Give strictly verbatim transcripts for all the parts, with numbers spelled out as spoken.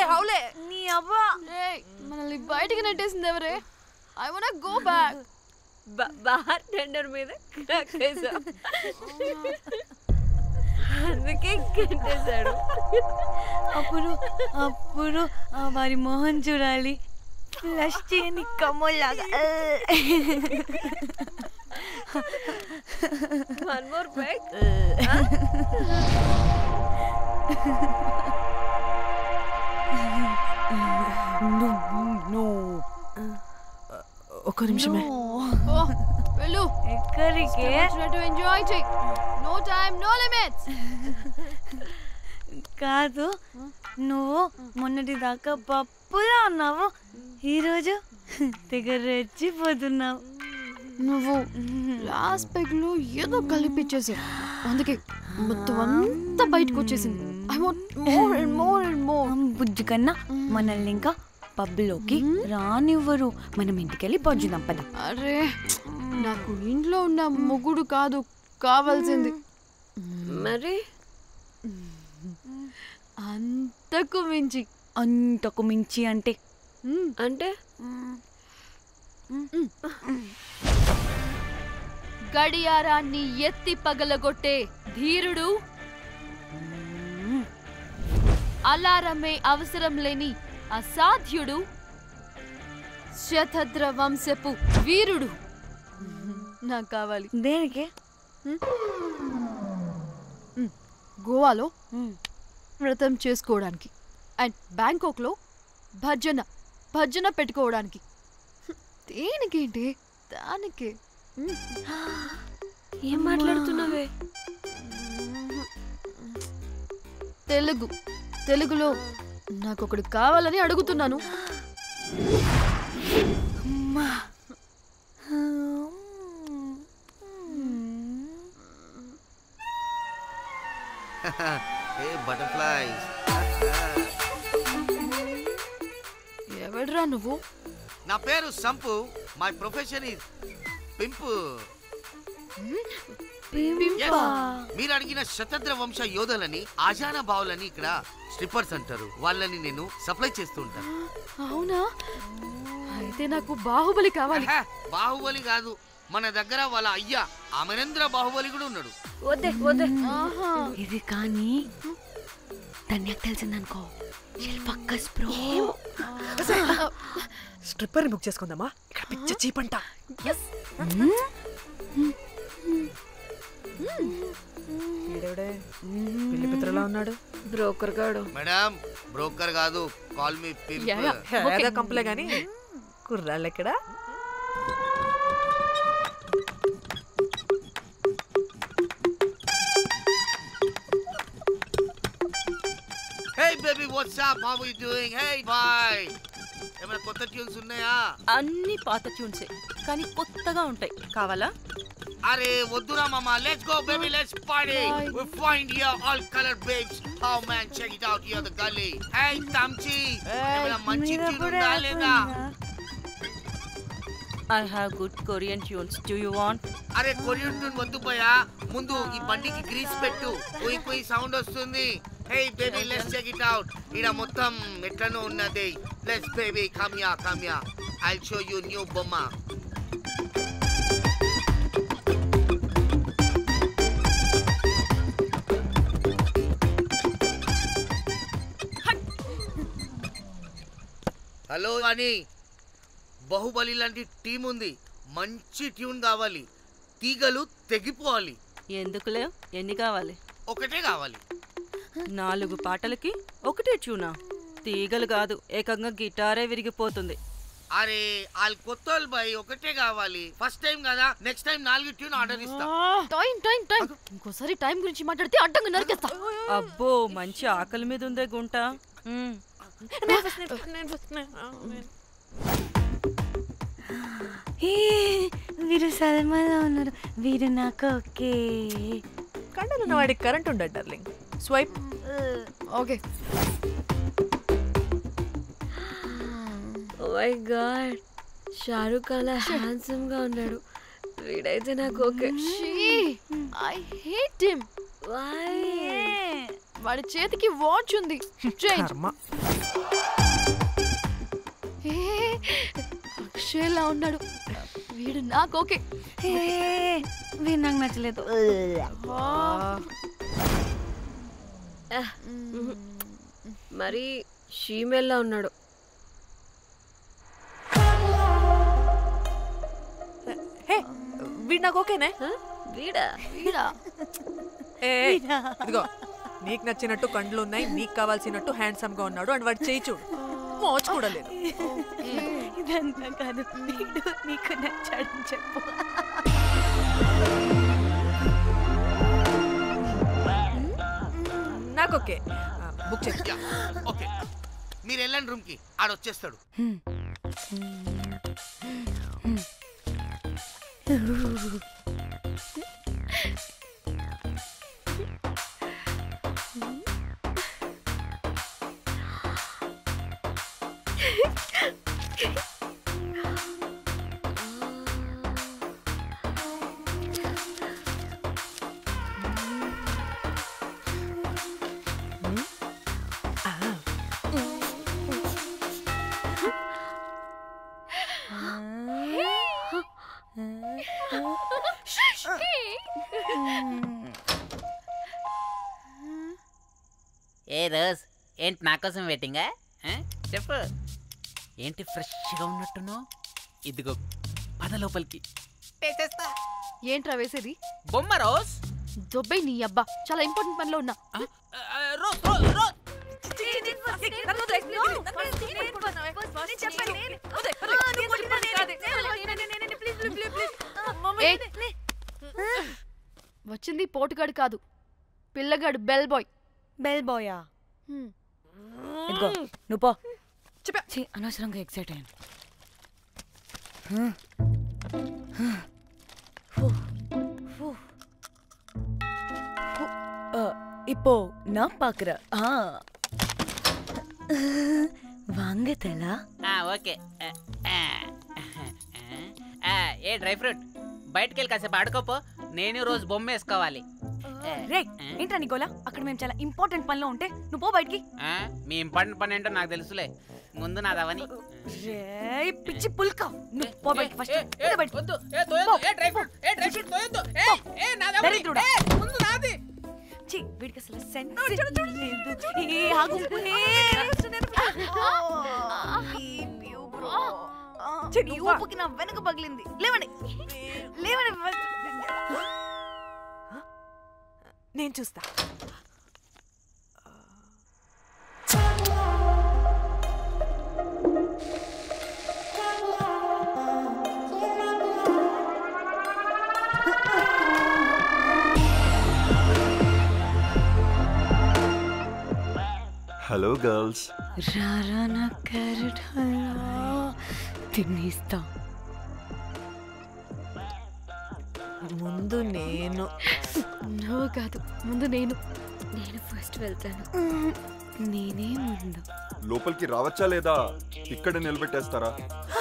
హౌలే నీ అవ్వా మనల్ని బయటికి నెట్టేసింది ఎవరే? I want go back. Bartender మీద కక్కేసా, అందుకే కట్టేశాడు. అప్పుడు అప్పుడు వారి మొహం చూడాలి, ఫ్లష్ చేయని కమ్మోలాగా. One more back. ఒక్క నిమిషమే. వెళ్ళు. ఎక్కడికే? ఎంజాయ్ చెయ్. No time no limits. కాదు, నువ్వు మొన్నటి దాకా పప్పులా ఉన్నావు, ఈరోజు తెగ రెచ్చిపోతున్నావు. నువ్వు లాస్ట్ పెగ్ లో ఏదో కలిపిచ్చేసావు, అందుకే మొత్తం అంతా బయటకు వచ్చేసింది. I want more and more and more. బుజ్జు కన్నా మనల్ని ఇంకా పబ్లోకి రానివ్వరు. మనం ఇంటికెళ్ళి పొజ్జుదాం పద. అరే, నాకు ఇంట్లో ఉన్న మొగుడు కాదు కావాల్సింది. మరి అంతకు మించి. అంతకు మించి అంటే అంటే గడియారాన్ని ఎత్తి పగలగొట్టే ధీరుడు, అలారమే అవసరం లేని అసాధ్యుడు, శతద్ర వంశపు వీరుడు నాకు కావాలి. దేనికి? గోవాలో వ్రతం చేసుకోవడానికి అండ్ బ్యాంకాక్లో భజన భజన పెట్టుకోవడానికి. దేనికేంటి? దానికే. ఏం మాట్లాడుతున్నావే? తెలుగు తెలుగులో నాకు ఒకటి కావాలని అడుగుతున్నాను. ఎవడ్రా నువ్వు? నా పేరు Sampu. My profession is pimp. మీరు అడిగిన శతద్ర వంశ యోధులని, ఆజానా బావులని ఇక్కడ స్ట్రిప్పర్స్ అంటారు. వాళ్ళని నేను సప్లై చేస్తూ ఉంటాను. అవునా? అయితే నాకు బాహుబలి కావాలి. బాహుబలి కాదు, మన దగ్గర వాళ్ళ అయ్యా అమరేంద్ర బాహుబలి కూడా ఉన్నాడు. వద్దే వద్దే. ఇది కానీ ధన్యకు తెలిసిందనుకో, స్ట్రిప్పర్ బుక్ చేసుకుందామా? ఇక్కడ పిచ్చ చీపంట. పిల్లి పిత్రలా ఉన్నాడు. బ్రోకర్ గాడు. మేడం, బ్రోకర్ కాదు, కాల్ మీ పింప్. కంపలే గాని కుర్రాళ్ళు ఎక్కడ? Hey baby, what's up? How are you doing? Hey bye. ఏమైనా కొత్త ట్యూన్స్ ఉన్నాయా? అన్ని పాత ట్యూన్సే, కానీ కొత్తగా ఉంటాయి. కావాలా? అరే వద్దురా మామా. Let's go baby, let's party. We find here all color babes. Oh man, check it out here the gully. Hey Tamchi, ఏమైనా మంచి ట్యూన్ ఉందా లేదా? I have good Korean tunes. Do you want? అరే కొరియన్ ట్యూన్ వద్దు పోయా, ముందు ఈ బండికి గ్రీస్ పెట్టు. కొయి కొయి సౌండ్ వస్తుంది. Hey baby, let's check it out. ఇడ మొత్తం ఎట్లనో ఉన్నది. Let's baby, come here, come here. I'll show you new bomba. Hello అని, బాహుబలి లాంటి టీం ఉంది. మంచి ట్యూన్ కావాలి, తీగలు తెగిపోవాలి. ఎందుకులే, ఎన్ని కావాలి? ఒకటే కావాలి. నాలుగు పాటలకి ఒకటే ట్యూనా? తీగలు కాదు, ఏకంగా గిటారే విరిగిపోతుంది. అరే వాళ్ళు కొత్త వాళ్ళు బాయ్, ఒకటే కావాలి. ఫస్ట్ టైం కదా, నెక్స్ట్ టైం నాలుగు ట్యూన్ ఆర్డర్ ఇస్తా. టైం టైం టైం ఇంకోసారి టైం గురించి మాట్లాడితే అడ్డంగా నరికేస్తా. అబ్బో, మంచి ఆకలి మీద ఉందే గుంట. వీరు సల్మాలో ఉన్నారు. వీరు నాకు ఓకే. కండలు ఉన్న వాడికి కరెంట్ ఉండదు darling. Swipe. Okay. Oh my god, Shahrukh అలా హ్యాండ్సమ్ గా ఉన్నాడు. వీడైతే నాకు okay. I hate him. Why? వాడి చేతికి వాచ్ ఉంది. చేంజ్. అక్షయ్లా ఉన్నాడు వీడు. నాకు ఓకే. వీడు నాకు నచ్చలేదు. మరి షీమేల్లా ఉన్నాడు. వీడు నాకు ఓకేనే. వీడా వీడా ఇదిగో నీకు నచ్చినట్టు కండ్లు ఉన్నాయి, నీకు కావాల్సినట్టు హ్యాండ్సమ్ గా ఉన్నాడు అండ్ వాడు చేయి చూడు మోచు కూడా లేదు. ఇదంతా కాదు, వీడు నీకు నచ్చాడని చెప్పు. నాకు ఓకే. బుక్ చేసి ఓకే మీరు వెళ్ళండి రూమ్ కి, ఆడొచ్చేస్తాడు. ఏ రోజ్, ఏంటి నా కోసం వెయిటింగా? చెప్పు, ఏంటి ఫ్రెష్గా ఉన్నట్టును? ఇదిగో పద లోపలికి. ఏంట్రా వేసేది? బొమ్మ రోజ్. దొబ్బై నీ అబ్బా, చాలా ఇంపార్టెంట్ పనిలో ఉన్నా. రోజ్ రోజ్ రోజ్ వచ్చింది పోటుగాడు కాదు, పిల్లగాడు బెల్ బాయ్. బెల్ బాయా? ఇదిగో నువ్వు పో. చెప్పి అనవసరంగా ఎక్సైట్ అయ్యాను. இப்போ நான் பாக்குறேன். வாங்கதலா? ఓకే. ఏ డ్రై ఫ్రూట్, బయటకు వెళ్ళి కాసేపు ఆడుకోపో, నేను రోజు బొమ్మ వేసుకోవాలి. రే ఏంట్రా నికోలా, అక్కడ మేము చాలా ఇంపార్టెంట్ పనిలో ఉంటే నువ్వు పో బయటికి. మీ ఇంపార్టెంట్ పని ఏంటో నాకు తెలుసులే, ముందు నాదవని. రే పిచ్చి పుల్క, నువ్వు పో బయటికి ఫస్ట్. వద్దు, ఏ తోయొద్దు, ఏ డ్రై ఫ్రూట్, ఏ డ్రై ఫ్రూట్ తోయొద్దు. ఏ ఏ నాదవని, ఏ ముందు నాది. చి వీడికి అసలు సెన్స్ లేదు. ఏ ఆగు. నీ ఊపుకి నా వెనక పగిలింది. లేవండి లేవండి. నేను చూస్తా. Hello girls. రారా నా క్యారెట్ హల్వా తినేస్తా. ముందు నేను. నువ్వు కాదు, ముందు నేను. నేను ఫస్ట్ వెళ్తాను. నేనే ముందు. లోపలికి రావచ్చా లేదా ఇక్కడ నిలబెట్టేస్తారా?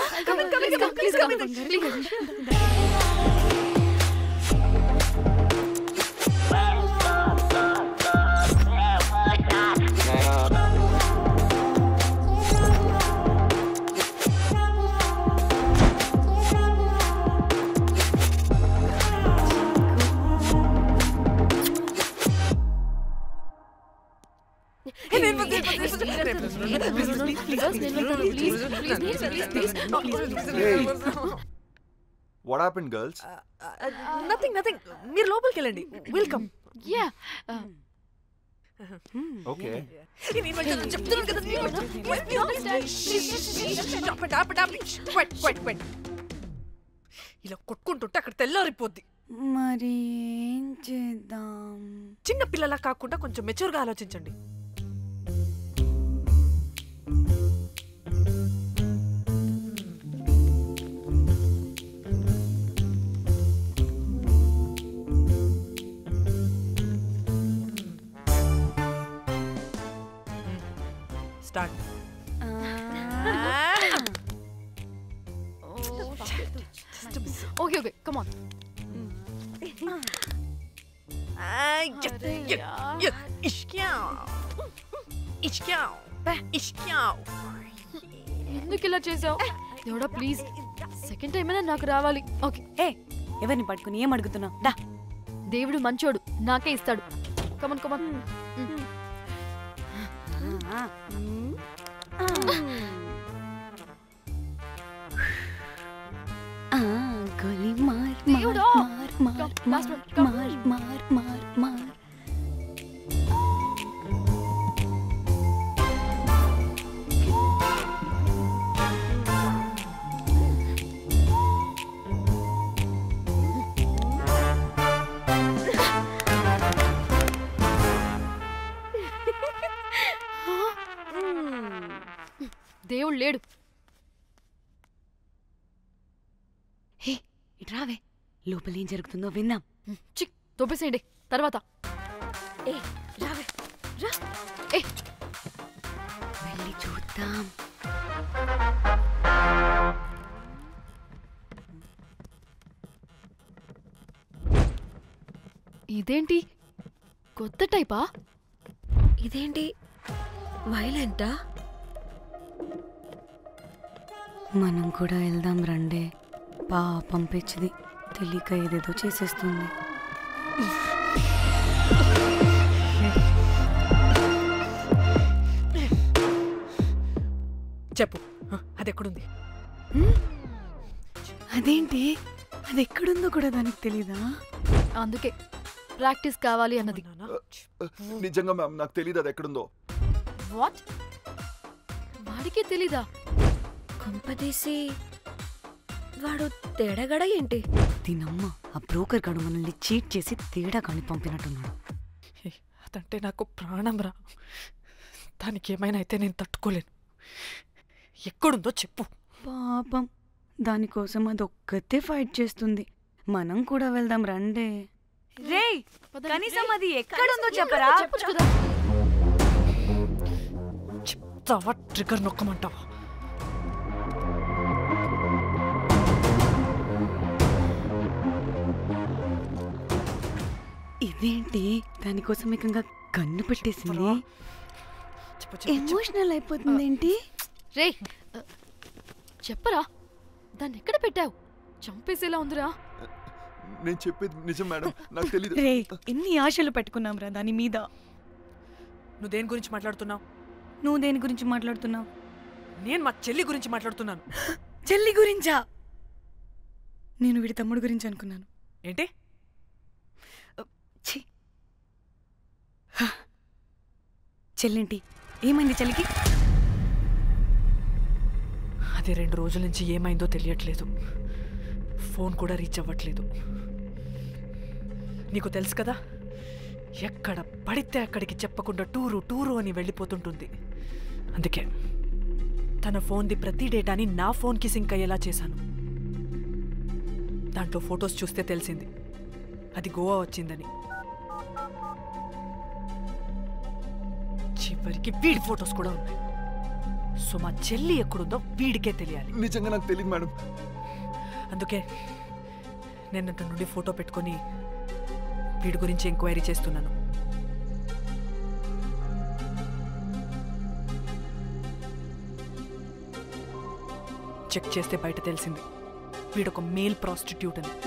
What happened, girls? Nothing, nothing. మీరు లోపలికి వెళ్ళండి. వెల్కమ్. యా. Okay. ఇలా కొట్టుకుంటుంటే అక్కడ తెల్లారిపోద్ది. మరి ఏం చేద్దాం? చిన్న పిల్లలా కాకుండా కొంచెం మెచ్యూర్గా ఆలోచించండి. Start. Okay okay come on. ఎందుకు ఇలా చేసావు దేవుడా ప్లీజ్ సెకండ్ టైం అయినా నాకు రావాలి. ఓకే ఏ ఎవరిని పట్టుకుని ఏం అడుగుతున్నావు? డా దేవుడు మంచోడు, నాకే ఇస్తాడు. Come on come on. గోలీ మార్ దేవుడా! మార్ మార్ Come, last మార్ one, come. మార్ మార్ మార్ మార్. దేవుడు లేడు. హే ఇట్రావే, లోపల ఏం జరుగుతుందో విందాం. చిక్ తోపేసేయండి తర్వాత. ఏ రావే రా, ఏ వెళ్ళి చూద్దాం. ఇదేంటి కొత్త టైపా? ఇదేంటి వైలెంటా? మనం కూడా వెళ్దాం రండే. పాపం పిచ్చిది, తెలియక ఏదేదో చేసేస్తుంది. చెప్పు, అది ఎక్కడుంది? అదేంటి, అది ఎక్కడుందో కూడా దానికి తెలీదా? అందుకే ప్రాక్టీస్ కావాలి అన్నది. నిజంగా మ్యామ్ నాకు తెలియదు అది ఎక్కడుందో. వాట్? వాడికి తెలీదా? కొంపదీసి వాడు తేడాగడ ఏంటి? దీనమ్మ, ఆ బ్రోకర్ గాడు మనల్ని చీట్ చేసి తేడా కాని పంపినట్టున్నాడు. అదంటే నాకు ప్రాణం రా. దానికి ఏమైనా అయితే నేను తట్టుకోలేను. ఎక్కడుందో చెప్పు. పాపం, దానికోసం అది ఒక్కతే ఫైట్ చేస్తుంది. మనం కూడా వెళ్దాం రండే. రే కనీసం అది ఎక్కడుందో చెప్పరా? చెప్పొచ్చు కదా. చెప్తావా? ట్రిగర్ నొక్కమంటావా? ఇదేంటి, దానికోసం ఏకంగా కన్ను పెట్టేసింది. చెప్పు, చెప్పు, చెప్పు. ఎమోషనల్ అయిపోతుంది ఏంటి? రే చెప్పరా, దాన్ని ఎక్కడ పెట్టావు? చంపేసేలా ఉందిరా. నేను చెప్పేది నిజం మేడం, నాకు తెలీదు. రే ఎన్ని ఆశలు పెట్టుకున్నాం రా దాని మీద. నువ్వు దేని గురించి మాట్లాడుతున్నావు? నువ్వు దేని గురించి మాట్లాడుతున్నావు? నేను మా చెల్లి గురించి మాట్లాడుతున్నాను. చెల్లి గురించా? నేను వీడి తమ్ముడు గురించి అనుకున్నాను. ఏంటి? ఛీ. చెల్లింటి ఏమైంది చెల్లికి? అది రెండు రోజుల నుంచి ఏమైందో తెలియట్లేదు. ఫోన్ కూడా రీచ్ అవ్వట్లేదు. నీకు తెలుసు కదా, ఎక్కడ పడితే అక్కడికి చెప్పకుండా టూరు టూరు అని వెళ్ళిపోతుంటుంది. అందుకే తన ఫోన్ది ప్రతి డేటాని నా ఫోన్కి సింక్ అయ్యేలా చేశాను. దాంట్లో ఫొటోస్ చూస్తే తెలిసింది అది గోవా వచ్చిందని. చివరికి వీడి ఫొటోస్ కూడా ఉన్నాయి. సో మా చెల్లి ఎక్కడుందో వీడికే తెలియాలి. నిజంగా నాకు తెలియదు మేడం. అందుకే నేను అతని నుండి ఫోటో పెట్టుకొని వీడి గురించి ఎంక్వైరీ చేస్తున్నాను. చెక్ చేస్తే బయట తెలిసింది వీడొక మేల్ ప్రాస్టిట్యూట్ అని.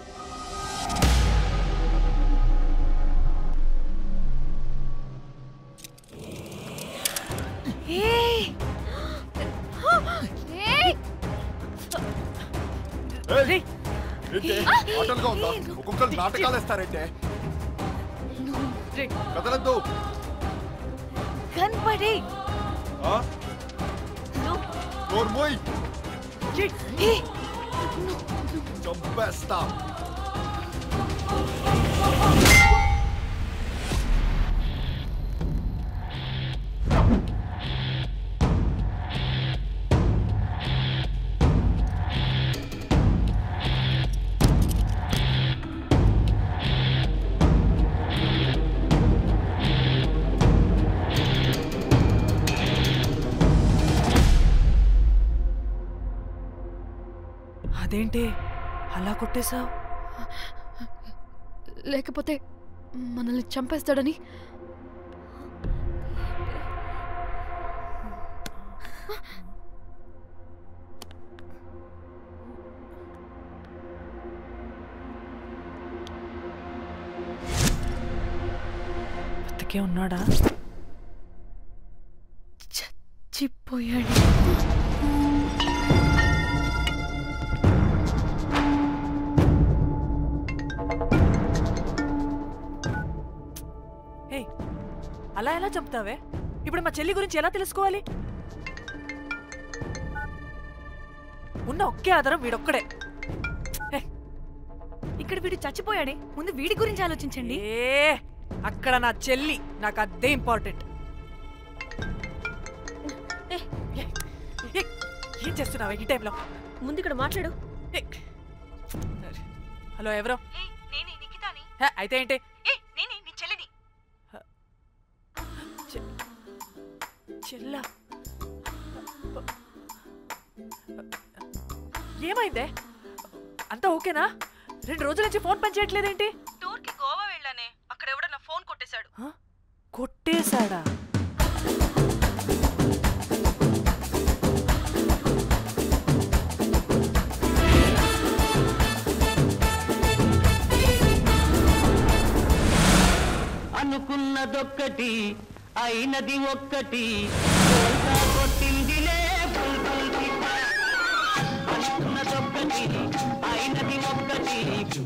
ఆటలుగా ఉందా? ఒక్కొక్కరు నాటకాలు వేస్తారంటే కదలద్దు. కనపడి చంపేస్తా. అదేంటి అలా కొట్టేశావు? లేకపోతే మనల్ని చంపేస్తాడని. బతికే ఉన్నాడా? చచ్చిపోయాడు. అలా ఎలా చెప్తావే? ఇప్పుడు మా చెల్లి గురించి ఎలా తెలుసుకోవాలి? ఉన్న ఒకే ఆధారం వీడొక్కడే. ఇక్కడ వీడు చచ్చిపోయాడే, ముందు వీడి గురించి ఆలోచించండి. ఏ అక్కడ నా చెల్లి, నాకు అదే ఇంపార్టెంట్. ఏం చేస్తున్నావే ఈ టైంలో? ముందు ఇక్కడ మాట్లాడు. హలో, ఎవరో? అయితే ఏంటి? చెల్లా, ఏమైందే? అంతా ఓకేనా? రెండు రోజుల నుంచి ఫోన్ పని చేయట్లేదేంటి? టూర్కి గోవా వెళ్ళానే, అక్కడ ఎవడో నా ఫోన్ కొట్టేశాడు. కొట్టేశాడా? అనుకున్నదొక్కటి అయినది ఒక్కటి, కొట్టిందిలే అనుకున్నదొక్కటి అయినది ఒక్కటి.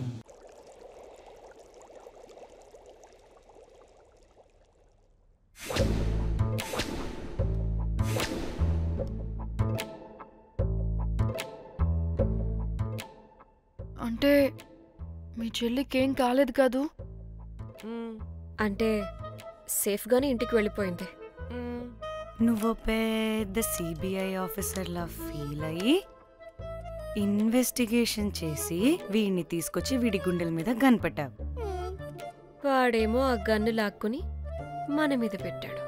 అంటే మీ చెల్లికేం కాలేదు కాదు? అంటే సేఫ్గానే ఇంటికి వెళ్ళిపోయింది. నువ్వు పెద్ద సిబిఐ ఆఫీసర్లా ఫీల్ అయ్యి ఇన్వెస్టిగేషన్ చేసి వీడిని తీసుకొచ్చి వీడి గుండెల మీద గన్ పెట్టావు. వాడేమో ఆ గన్ను లాక్కుని మన మీద పెట్టాడు.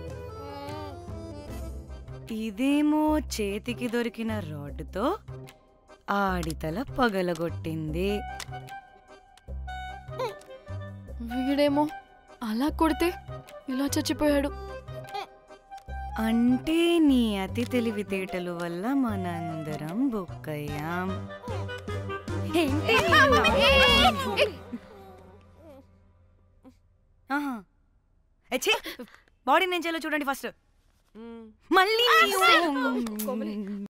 ఇదేమో చేతికి దొరికిన రాడ్డుతో ఆడితల పగలగొట్టింది. వీడేమో అలా కొడితే ఇలా చచ్చిపోయాడు. అంటే నీ అతి తెలివితేటలు వల్ల మనందరం బుక్కయ్యాం. బాడీ నేను చేయాలో చూడండి ఫస్ట్. మళ్ళీ